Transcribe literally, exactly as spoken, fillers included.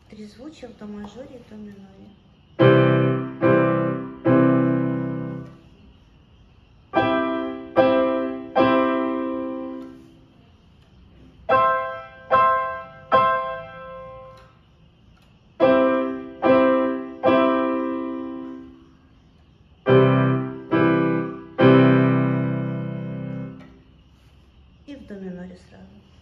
Трезвучие в до мажоре и до миноре. И в до миноре сразу.